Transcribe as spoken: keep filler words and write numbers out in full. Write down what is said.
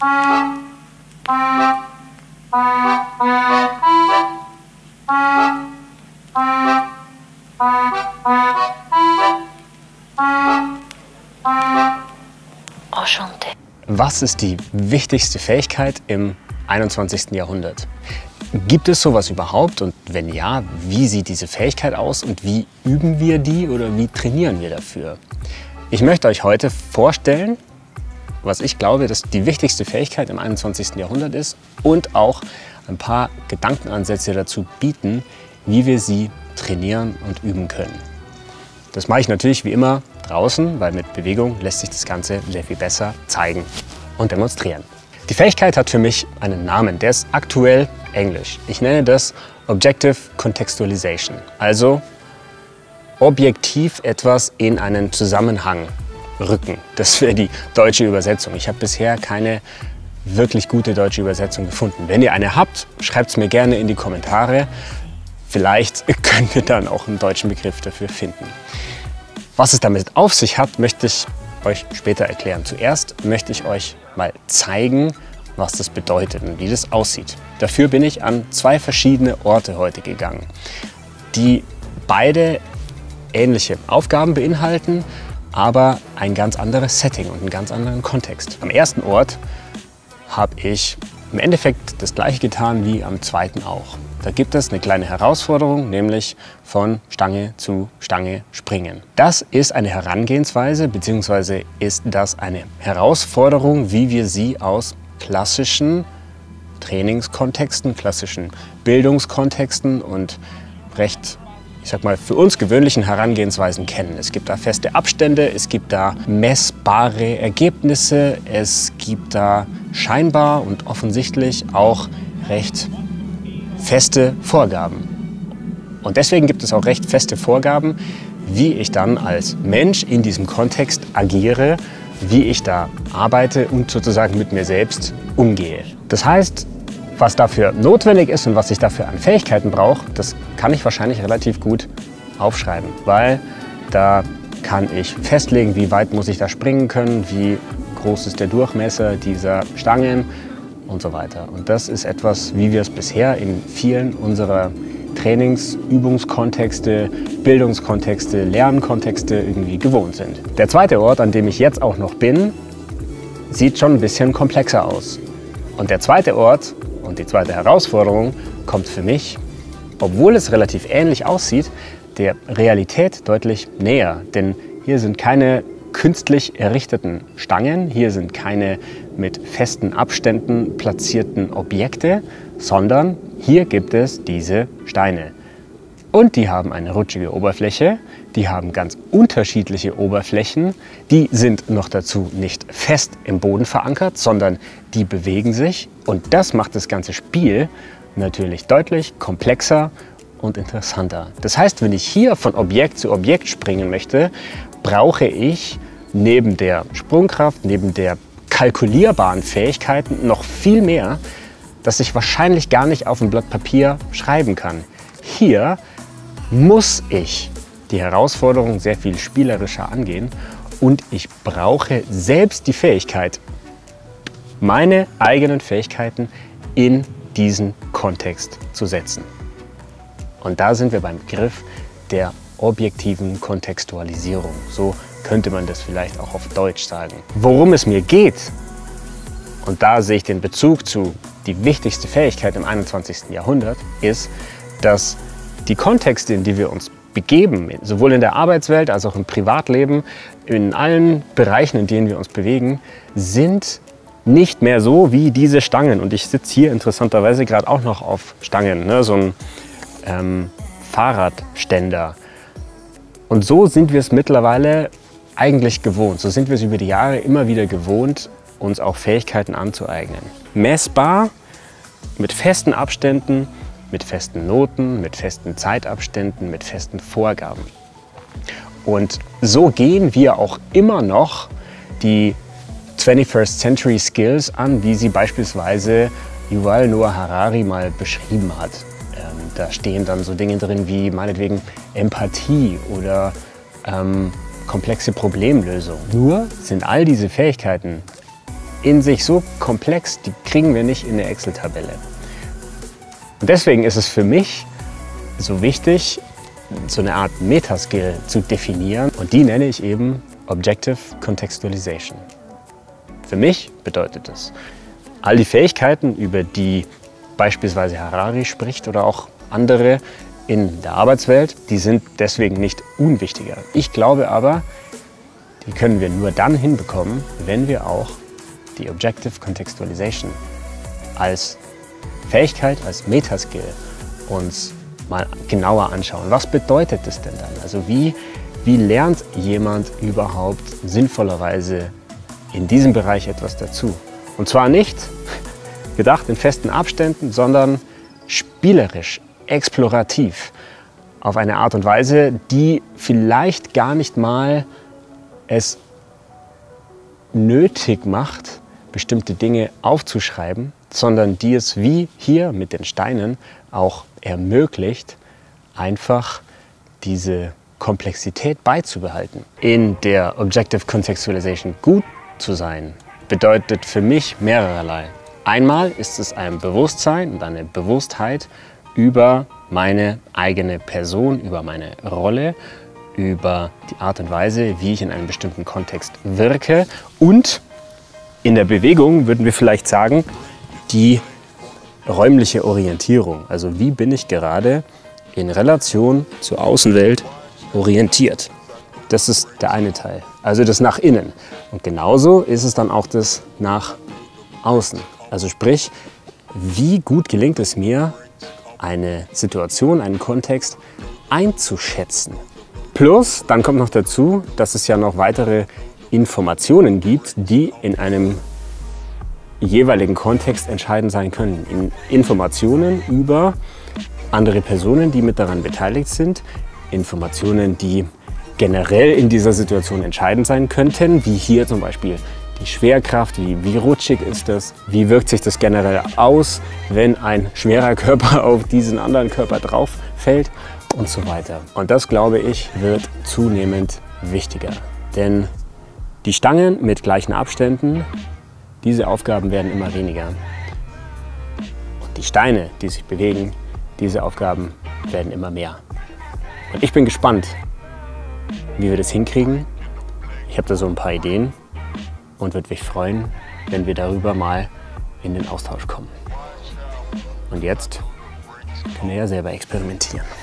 Was ist die wichtigste Fähigkeit im einundzwanzigsten Jahrhundert? Gibt es sowas überhaupt und wenn ja, wie sieht diese Fähigkeit aus und wie üben wir die oder wie trainieren wir dafür? Ich möchte euch heute vorstellen, was ich glaube, dass die wichtigste Fähigkeit im einundzwanzigsten Jahrhundert ist und auch ein paar Gedankenansätze dazu bieten, wie wir sie trainieren und üben können. Das mache ich natürlich wie immer draußen, weil mit Bewegung lässt sich das Ganze sehr viel besser zeigen und demonstrieren. Die Fähigkeit hat für mich einen Namen, der ist aktuell Englisch. Ich nenne das Objective Contextualization, also objektiv etwas in einen Zusammenhang rücken. Das wäre die deutsche Übersetzung. Ich habe bisher keine wirklich gute deutsche Übersetzung gefunden. Wenn ihr eine habt, schreibt es mir gerne in die Kommentare. Vielleicht können wir dann auch einen deutschen Begriff dafür finden. Was es damit auf sich hat, möchte ich euch später erklären. Zuerst möchte ich euch mal zeigen, was das bedeutet und wie das aussieht. Dafür bin ich an zwei verschiedene Orte heute gegangen, die beide ähnliche Aufgaben beinhalten, aber ein ganz anderes Setting und einen ganz anderen Kontext. Am ersten Ort habe ich im Endeffekt das gleiche getan wie am zweiten auch. Da gibt es eine kleine Herausforderung, nämlich von Stange zu Stange springen. Das ist eine Herangehensweise, beziehungsweise ist das eine Herausforderung, wie wir sie aus klassischen Trainingskontexten, klassischen Bildungskontexten und recht, ich sag mal, für uns gewöhnlichen Herangehensweisen kennen. Es gibt da feste Abstände, es gibt da messbare Ergebnisse, es gibt da scheinbar und offensichtlich auch recht feste Vorgaben. Und deswegen gibt es auch recht feste Vorgaben, wie ich dann als Mensch in diesem Kontext agiere, wie ich da arbeite und sozusagen mit mir selbst umgehe. Das heißt, was dafür notwendig ist und was ich dafür an Fähigkeiten brauche, das kann ich wahrscheinlich relativ gut aufschreiben, weil da kann ich festlegen, wie weit muss ich da springen können, wie groß ist der Durchmesser dieser Stangen und so weiter. Und das ist etwas, wie wir es bisher in vielen unserer Trainings-, Übungskontexte, Bildungskontexte, Lernkontexte irgendwie gewohnt sind. Der zweite Ort, an dem ich jetzt auch noch bin, sieht schon ein bisschen komplexer aus. Und der zweite Ort und die zweite Herausforderung kommt für mich, obwohl es relativ ähnlich aussieht, der Realität deutlich näher. Denn hier sind keine künstlich errichteten Stangen, hier sind keine mit festen Abständen platzierten Objekte, sondern hier gibt es diese Steine. Und die haben eine rutschige Oberfläche, die haben ganz unterschiedliche Oberflächen, die sind noch dazu nicht fest im Boden verankert, sondern die bewegen sich. Und das macht das ganze Spiel natürlich deutlich komplexer und interessanter. Das heißt, wenn ich hier von Objekt zu Objekt springen möchte, brauche ich neben der Sprungkraft, neben der kalkulierbaren Fähigkeiten noch viel mehr, das ich wahrscheinlich gar nicht auf ein Blatt Papier schreiben kann. Hier muss ich die Herausforderung sehr viel spielerischer angehen und ich brauche selbst die Fähigkeit, meine eigenen Fähigkeiten in diesen Kontext zu setzen. Und da sind wir beim Begriff der objektiven Kontextualisierung. So könnte man das vielleicht auch auf Deutsch sagen. Worum es mir geht, und da sehe ich den Bezug zu die wichtigste Fähigkeit im einundzwanzigsten Jahrhundert, ist, dass die Kontexte, in die wir uns begeben, sowohl in der Arbeitswelt als auch im Privatleben, in allen Bereichen, in denen wir uns bewegen, sind nicht mehr so wie diese Stangen. Und ich sitze hier interessanterweise gerade auch noch auf Stangen, ne? So ein ähm, Fahrradständer. Und so sind wir es mittlerweile eigentlich gewohnt. So sind wir es über die Jahre immer wieder gewohnt, uns auch Fähigkeiten anzueignen. Messbar, mit festen Abständen, mit festen Noten, mit festen Zeitabständen, mit festen Vorgaben. Und so gehen wir auch immer noch die twenty-first Century Skills an, wie sie beispielsweise Yuval Noah Harari mal beschrieben hat. Ähm, da stehen dann so Dinge drin wie meinetwegen Empathie oder ähm, komplexe Problemlösung. Nur sind all diese Fähigkeiten in sich so komplex, die kriegen wir nicht in eine Excel-Tabelle. Und deswegen ist es für mich so wichtig, so eine Art Metaskill zu definieren. Und die nenne ich eben Objective Contextualization. Für mich bedeutet es, all die Fähigkeiten, über die beispielsweise Harari spricht oder auch andere in der Arbeitswelt, die sind deswegen nicht unwichtiger. Ich glaube aber, die können wir nur dann hinbekommen, wenn wir auch die Objective Contextualization als Fähigkeit, als Metaskill uns mal genauer anschauen. Was bedeutet das denn dann? Also wie, wie lernt jemand überhaupt sinnvollerweise in diesem Bereich etwas dazu? Und zwar nicht gedacht in festen Abständen, sondern spielerisch, explorativ, auf eine Art und Weise, die vielleicht gar nicht mal es nötig macht, bestimmte Dinge aufzuschreiben, sondern die es wie hier mit den Steinen auch ermöglicht, einfach diese Komplexität beizubehalten. In der Objective Contextualization gut zu sein, bedeutet für mich mehrerlei. Einmal ist es ein Bewusstsein und eine Bewusstheit über meine eigene Person, über meine Rolle, über die Art und Weise, wie ich in einem bestimmten Kontext wirke. Und in der Bewegung würden wir vielleicht sagen, die räumliche Orientierung. Also wie bin ich gerade in Relation zur Außenwelt orientiert. Das ist der eine Teil, also das nach innen. Und genauso ist es dann auch das nach außen. Also sprich, wie gut gelingt es mir, eine Situation, einen Kontext einzuschätzen. Plus, dann kommt noch dazu, dass es ja noch weitere Informationen gibt, die in einem jeweiligen Kontext entscheidend sein können. In Informationen über andere Personen, die mit daran beteiligt sind, Informationen, die generell in dieser Situation entscheidend sein könnten, wie hier zum Beispiel die Schwerkraft, wie, wie rutschig ist das, wie wirkt sich das generell aus, wenn ein schwerer Körper auf diesen anderen Körper drauf fällt und so weiter. Und das, glaube ich, wird zunehmend wichtiger. Denn die Stangen mit gleichen Abständen, diese Aufgaben werden immer weniger. Und die Steine, die sich bewegen, diese Aufgaben werden immer mehr. Und ich bin gespannt, wie wir das hinkriegen. Ich habe da so ein paar Ideen und würde mich freuen, wenn wir darüber mal in den Austausch kommen. Und jetzt können wir ja selber experimentieren.